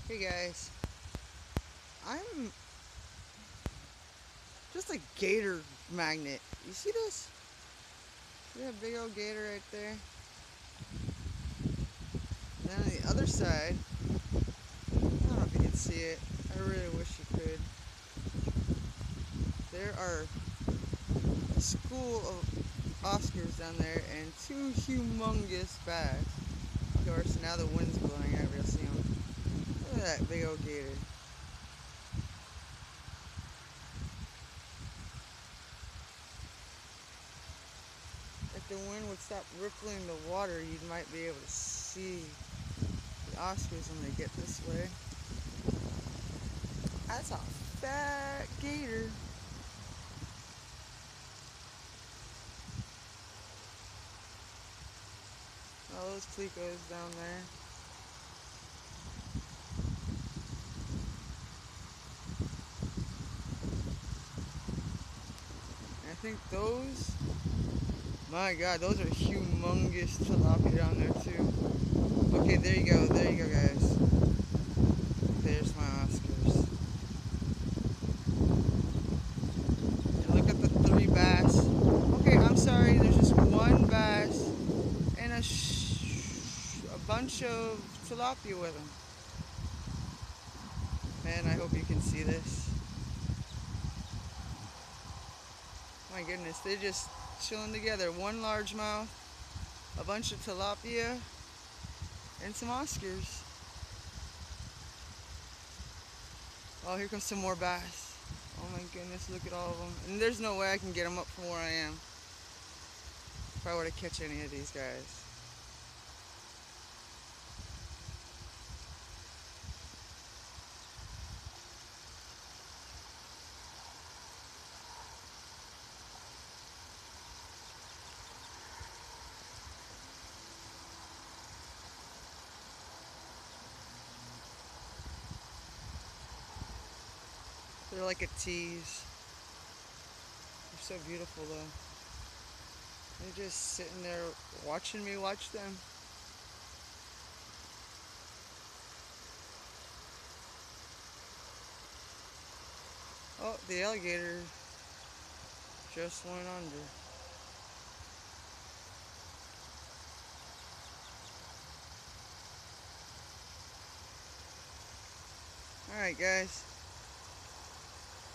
Hey guys, I'm just a gator magnet. You see this? See that big old gator right there? Then on the other side, I don't know if you can see it. I really wish you could. There are a school of Oscars down there and two humongous bass. Of course, now the wind's blowing, I really see them. Look at that big old gator. If the wind would stop rippling the water, you might be able to see the Oscars when they get this way. That's a fat gator. All those plecos down there. And I think those, my God, those are humongous tilapia down there too. Okay, there you go guys. There's my Oscars. And look at the three bass. Okay, I'm sorry, there's just one bass and a bunch of tilapia with them. Man, I hope you can see this. My goodness, they're just chilling together. One largemouth, a bunch of tilapia, and some Oscars. Oh, here comes some more bass. Oh my goodness, look at all of them. And there's no way I can get them up from where I am if I were to catch any of these guys. They're like a tease. They're so beautiful though. They're just sitting there watching me watch them. Oh, the alligator just went under. Alright guys.